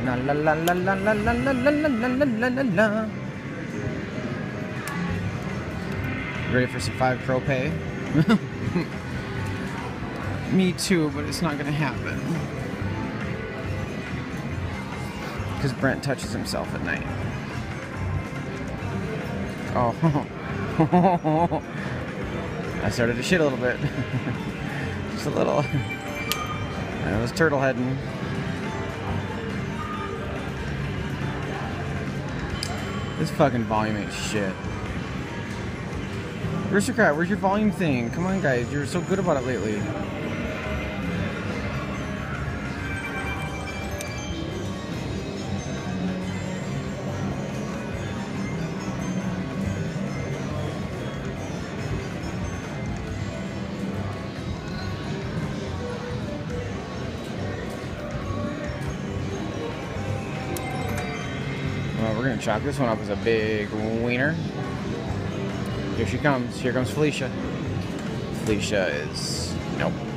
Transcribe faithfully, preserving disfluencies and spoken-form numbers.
La la la la la la la la la la la la la la. Ready for some five pro pay? Me too, but it's not gonna happen. Because Brent touches himself at night. Oh. I started to shit a little bit. Just a little. I was turtle heading. This fucking volume ain't shit. Aristocrat, where's your volume thing? Come on, guys. You're so good about it lately. Well, we're gonna chalk this one up as a big wiener. Here she comes. Here comes Felicia. Felicia is... Nope.